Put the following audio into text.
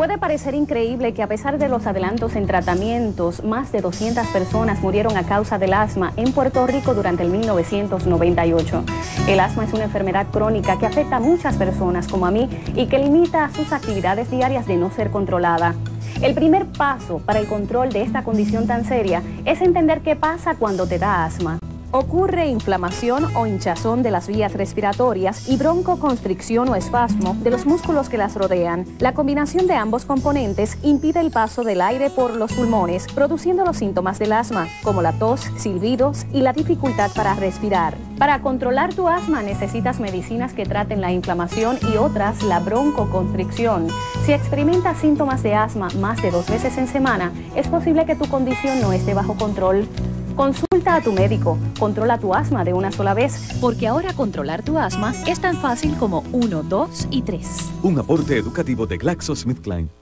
Puede parecer increíble que a pesar de los adelantos en tratamientos, más de 200 personas murieron a causa del asma en Puerto Rico durante el 1998. El asma es una enfermedad crónica que afecta a muchas personas como a mí y que limita sus actividades diarias de no ser controlada. El primer paso para el control de esta condición tan seria es entender qué pasa cuando te da asma. Ocurre inflamación o hinchazón de las vías respiratorias y broncoconstricción o espasmo de los músculos que las rodean. La combinación de ambos componentes impide el paso del aire por los pulmones, produciendo los síntomas del asma, como la tos, silbidos y la dificultad para respirar. Para controlar tu asma necesitas medicinas que traten la inflamación y otras la broncoconstricción. Si experimentas síntomas de asma más de 2 veces en semana, es posible que tu condición no esté bajo control. Consulta a tu médico, controla tu asma de una sola vez, porque ahora controlar tu asma es tan fácil como 1, 2 y 3. Un aporte educativo de GlaxoSmithKline.